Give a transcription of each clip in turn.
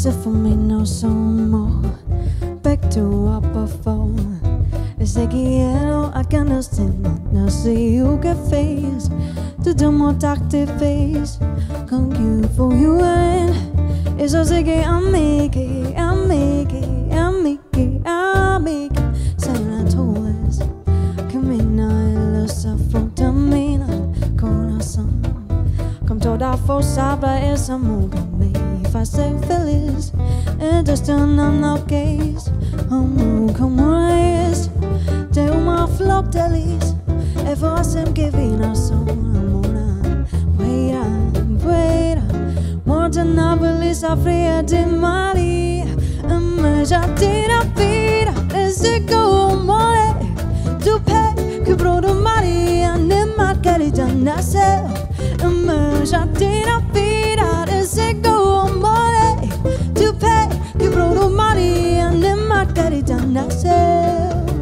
Does it for me no so more? Back to up before. It's like I can understand. Now see you get face to the more doctor face. Come you for you and it's so sick. I make it, I make it, I make it, I make it. Sana toys come in now. Lost up from the main corazón. Come to that for sabra es a muga me. If I say feliz, and just turn on no case. Come on, de uma flor delis. E você que vem na sua mona. Poeira, morta na beleza fria de Maria. Mas já tira a vida, esse como tu pé que brodo Maria, nem Margarida nasceu. Mas já tira a vida, esse como tu pé que brodo Maria, nem Margarida nasceu.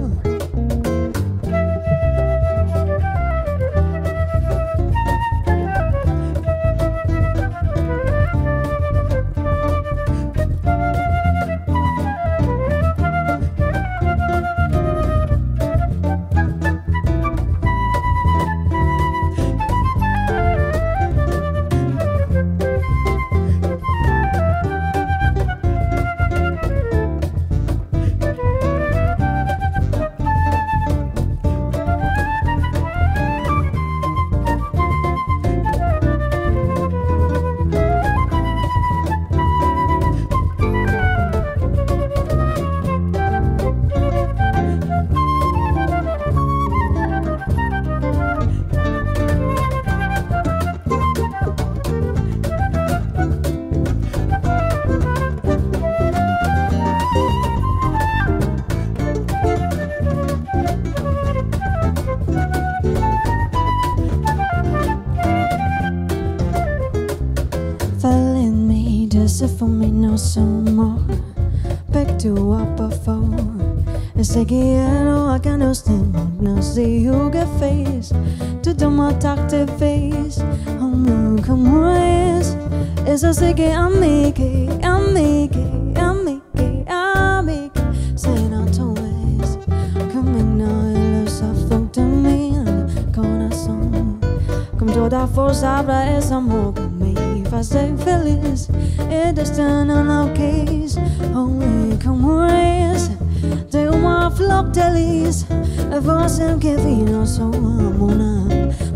For me no so more. Back to up before. It's like I can understand. Now see you get face to the more doctor face. Oh no, come on, it's so sick. I make it, I make it, I make it, I make it. Say not always. Come in now, lose a fuck to me and corazón. Come to that force, abra esa moca me. If I say feliz, it is done on our case. Only come raise de uma flor delis. A voz que vino so amona.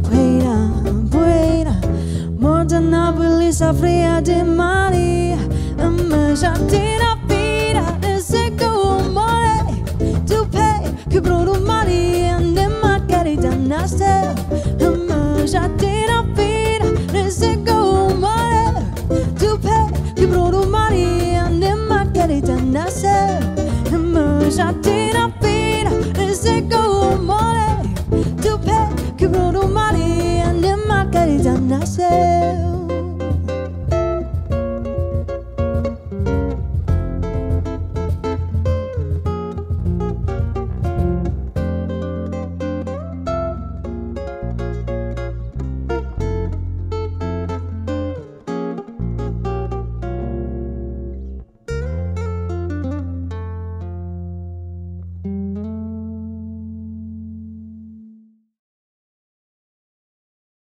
Poeira, morta na beleza fria de Maria. Mas já tira a vida, esse como tu pé que brodo Maria, nem Margarida nasceu. Mas já tira a vida, esse como tu pé que brodo Maria, nem Margarida nasceu. Mas já tira